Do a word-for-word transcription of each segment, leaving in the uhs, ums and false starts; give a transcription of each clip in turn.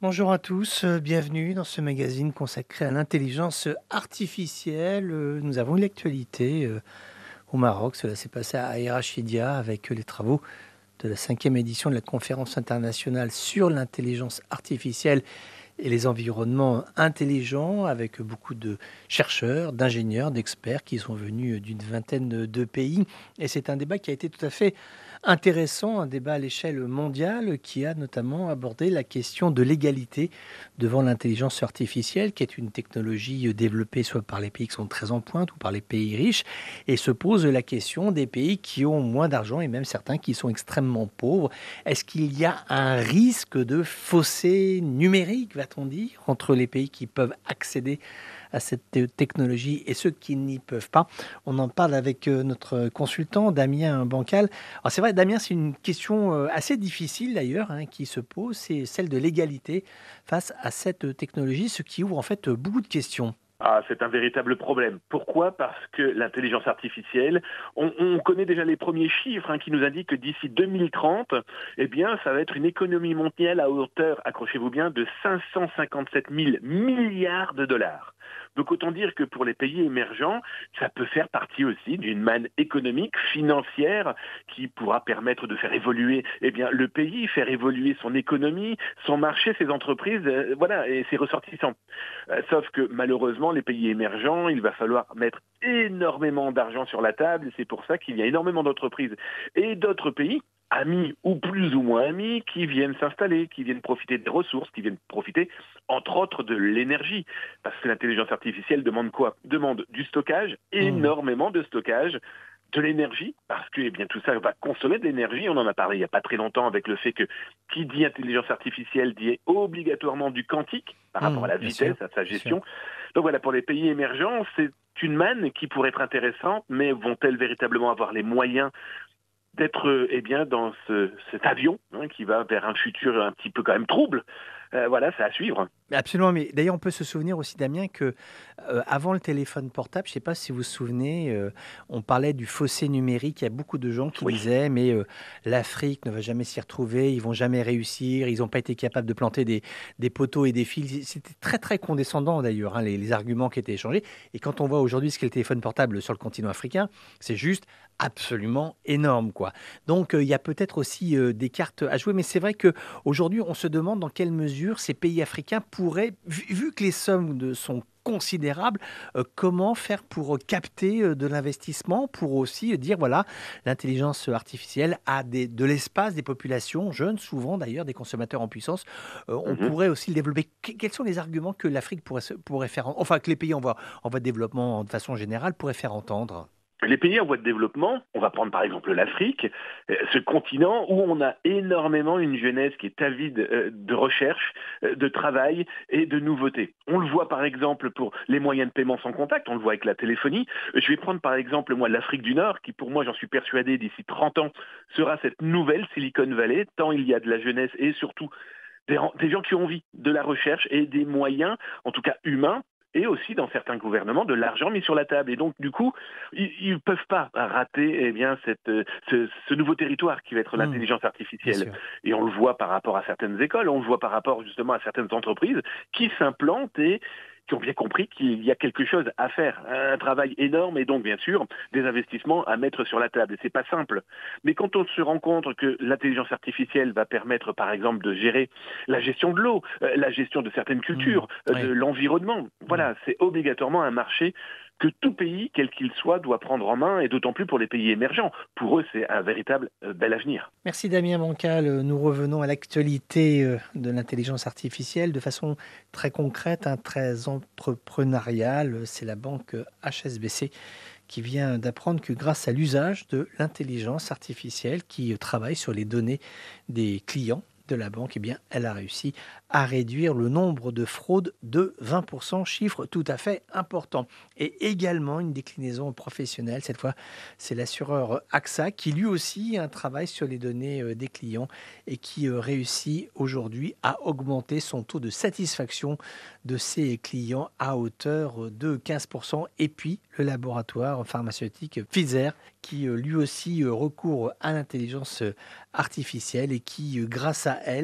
Bonjour à tous, heu, bienvenue dans ce magazine consacré à l'intelligence artificielle. Heu, nous avons une actualité, heu, au Maroc. Cela s'est passé à Aïrachidia avec, heu, les travaux de la cinquième édition de la conférence internationale sur l'intelligence artificielle et les environnements intelligents, avec beaucoup de chercheurs, d'ingénieurs, d'experts qui sont venus d'une vingtaine de pays. Et c'est un débat qui a été tout à fait intéressant, un débat à l'échelle mondiale qui a notamment abordé la question de l'égalité devant l'intelligence artificielle, qui est une technologie développée soit par les pays qui sont très en pointe ou par les pays riches, et se pose la question des pays qui ont moins d'argent et même certains qui sont extrêmement pauvres. Est-ce qu'il y a un risque de fossé numérique, va-t-on dire, entre les pays qui peuvent accéder à cette te- technologie et ceux qui n'y peuvent pas? On en parle avec euh, notre consultant Damien Bancal. Alors c'est vrai, Damien, c'est une question euh, assez difficile d'ailleurs, hein, qui se pose, c'est celle de l'égalité face à cette technologie, ce qui ouvre en fait beaucoup de questions. Ah, c'est un véritable problème. Pourquoi? Parce que l'intelligence artificielle, on, on connaît déjà les premiers chiffres hein, qui nous indiquent que d'ici deux mille trente, eh bien, ça va être une économie mondiale à hauteur, accrochez-vous bien, de cinq cent cinquante-sept mille milliards de dollars. Donc autant dire que pour les pays émergents, ça peut faire partie aussi d'une manne économique, financière, qui pourra permettre de faire évoluer eh bien, le pays, faire évoluer son économie, son marché, ses entreprises, euh, voilà, et ses ressortissants. Euh, sauf que malheureusement, les pays émergents, il va falloir mettre énormément d'argent sur la table, et c'est pour ça qu'il y a énormément d'entreprises et d'autres pays, amis ou plus ou moins amis, qui viennent s'installer, qui viennent profiter des ressources, qui viennent profiter, entre autres, de l'énergie. Parce que l'intelligence artificielle demande quoi? Demande du stockage, Mmh. énormément de stockage, de l'énergie, parce que eh bien, tout ça va consommer de l'énergie. On en a parlé il n'y a pas très longtemps avec le fait que qui dit intelligence artificielle dit obligatoirement du quantique par rapport Mmh, à la bien sûr, vitesse, à sa bien sûr. gestion. Donc voilà, pour les pays émergents, c'est une manne qui pourrait être intéressante, mais vont-elles véritablement avoir les moyens d'être euh, eh bien dans ce, cet avion hein, qui va vers un futur un petit peu quand même trouble? Euh, voilà, c'est à suivre. Mais absolument, mais d'ailleurs, on peut se souvenir aussi, Damien, que euh, avant le téléphone portable, je ne sais pas si vous vous souvenez, euh, on parlait du fossé numérique. Il y a beaucoup de gens qui Oui. disaient, mais euh, l'Afrique ne va jamais s'y retrouver, ils vont jamais réussir, ils n'ont pas été capables de planter des, des poteaux et des fils. C'était très, très condescendant d'ailleurs, hein, les, les arguments qui étaient échangés. Et quand on voit aujourd'hui ce qu'est le téléphone portable sur le continent africain, c'est juste absolument énorme, quoi. Donc, euh, il y a peut-être aussi euh, des cartes à jouer, mais c'est vrai que aujourd'hui, on se demande dans quelle mesure ces pays africains pourraient, vu, vu que les sommes de- sont considérables, euh, comment faire pour capter euh, de l'investissement, pour aussi dire, voilà, l'intelligence artificielle a des, de l'espace, des populations jeunes, souvent d'ailleurs, des consommateurs en puissance. Euh, on Mhm. pourrait aussi le développer. Que- Quels sont les arguments que l'Afrique pourrait, se- pourrait faire, en- enfin que les pays en voie, en voie de développement de façon générale pourraient faire entendre? Les pays en voie de développement, on va prendre par exemple l'Afrique, euh, ce continent où on a énormément une jeunesse qui est avide euh, de recherche, euh, de travail et de nouveautés. On le voit par exemple pour les moyens de paiement sans contact, on le voit avec la téléphonie. Euh, Je vais prendre par exemple moi l'Afrique du Nord, qui pour moi j'en suis persuadé d'ici trente ans sera cette nouvelle Silicon Valley, tant il y a de la jeunesse et surtout des, des gens qui ont envie de la recherche et des moyens, en tout cas humains, et aussi dans certains gouvernements de l'argent mis sur la table. Et donc du coup, ils ne peuvent pas rater eh bien, cette, euh, ce, ce nouveau territoire qui va être Hmm, l'intelligence bien artificielle. sûr. Et on le voit par rapport à certaines écoles, on le voit par rapport justement à certaines entreprises qui s'implantent et qui ont bien compris qu'il y a quelque chose à faire, un travail énorme et donc bien sûr des investissements à mettre sur la table. Et c'est pas simple. Mais quand on se rend compte que l'intelligence artificielle va permettre par exemple de gérer la gestion de l'eau, euh, la gestion de certaines Hmm, cultures, euh, de oui. l'environnement. Hmm. Voilà, c'est obligatoirement un marché que tout pays, quel qu'il soit, doit prendre en main, et d'autant plus pour les pays émergents. Pour eux, c'est un véritable euh, bel avenir. Merci Damien Bancal. Euh, Nous revenons à l'actualité euh, de l'intelligence artificielle de façon très concrète, hein, très entrepreneuriale. C'est la banque euh, H S B C qui vient d'apprendre que grâce à l'usage de l'intelligence artificielle qui euh, travaille sur les données des clients de la banque, eh bien, elle a réussi à réduire le nombre de fraudes de vingt pour cent, chiffre tout à fait important. Et également une déclinaison professionnelle, cette fois, c'est l'assureur A X A qui lui aussi un travail sur les données euh, des clients et qui euh, réussit aujourd'hui à augmenter son taux de satisfaction de ses clients à hauteur de quinze pour cent. Et puis le laboratoire pharmaceutique Pfizer qui euh, lui aussi euh, recourt à l'intelligence euh, artificielle et qui, euh, grâce à elle,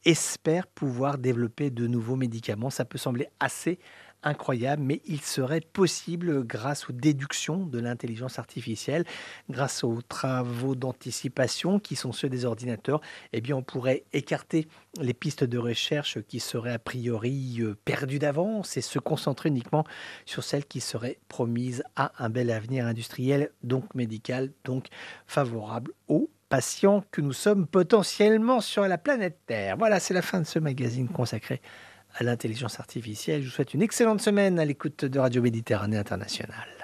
espère pouvoir développer de nouveaux médicaments. Ça peut sembler assez incroyable, mais il serait possible grâce aux déductions de l'intelligence artificielle, grâce aux travaux d'anticipation qui sont ceux des ordinateurs, eh bien on pourrait écarter les pistes de recherche qui seraient a priori euh, perdues d'avance et se concentrer uniquement sur celles qui seraient promises à un bel avenir industriel, donc médical, donc favorable aux patients que nous sommes potentiellement sur la planète Terre. Voilà, c'est la fin de ce magazine consacré à l'intelligence artificielle. Je vous souhaite une excellente semaine à l'écoute de Radio Méditerranée Internationale.